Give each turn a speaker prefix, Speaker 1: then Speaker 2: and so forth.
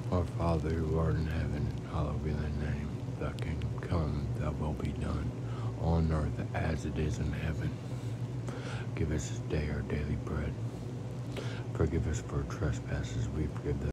Speaker 1: Our Father who art in heaven, hallowed be thy name. Thy kingdom come, thy will be done, on earth as it is in heaven. Give us this day our daily bread. Forgive us for our trespasses, we forgive those